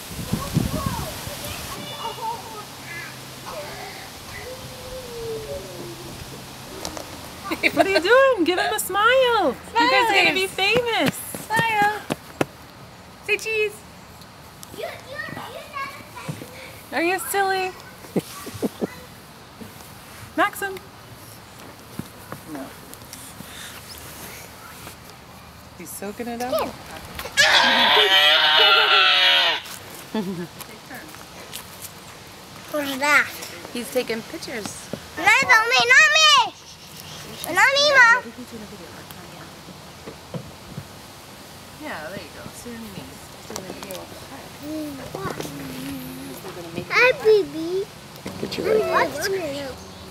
What are you doing? Give him a smile. You guys are gonna be famous. Smile. Say cheese. Are you silly? Maxim. No. He's soaking it up. What's that? He's taking pictures. No, not me, not me! Not me, Mom. Yeah, there you go. See your knees. Hi, baby. Get you right.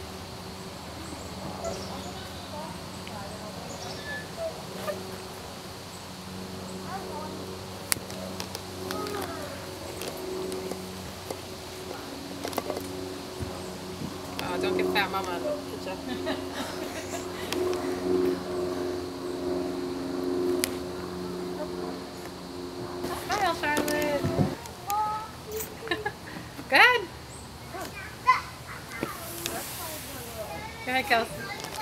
Oh, don't get fat mama in the picture. Smile, Charlotte. Go ahead. Go ahead, Kelsey.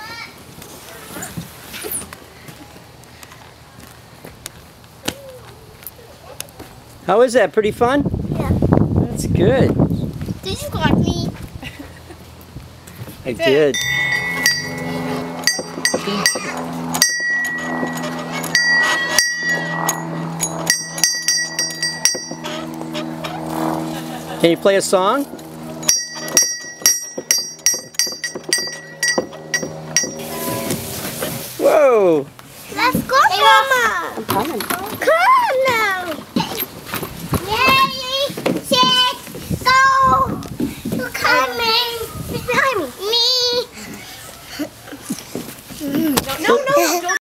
How is that? Pretty fun? Yeah. That's good. Did you got me? I did. Can you play a song? Whoa! Let's go, Mama. I'm coming. Come on now. Yay! Six, go. You're coming. Who's behind me? Me. No, no, don't.